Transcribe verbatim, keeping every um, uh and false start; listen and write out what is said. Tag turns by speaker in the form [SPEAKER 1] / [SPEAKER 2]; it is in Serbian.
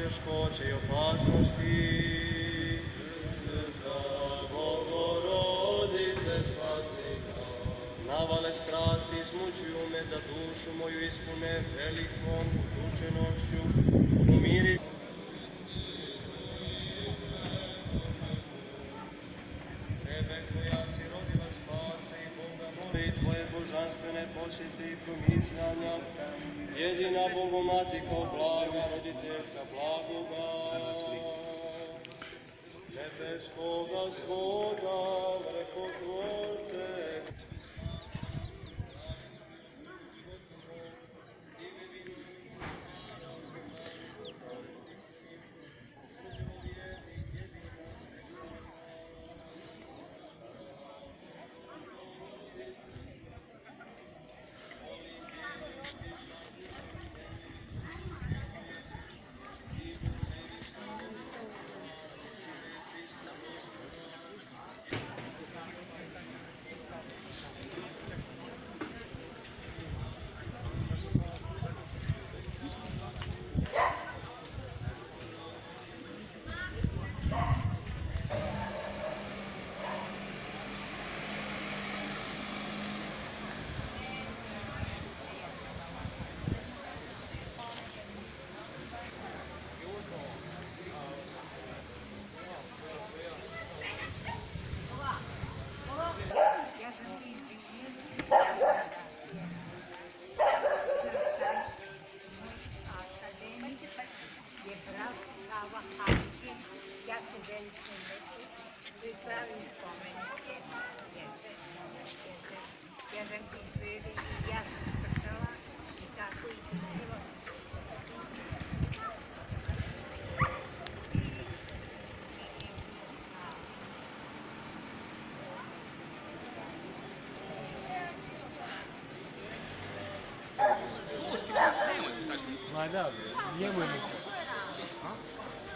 [SPEAKER 1] teškoće i opasnosti. Bogorodice, spasi nas. Navale strasti smućuju me, da dušu moju ispune velikom utučenošću. Umiri Tebe koja si rodila spase i Boga moli, tvoje božanstvene posjete i promišljanja. Jedina Bogomatiko, blaga roditeljka, blagoga nebeskoga svoga, vrhotvorce.
[SPEAKER 2] Je brat Sava Haškin, jako veliki umetnik, koji pravi spomenike. Jedan izveli i ja sam sprtala i tako izvršila.
[SPEAKER 3] Ma da, njemu je muka.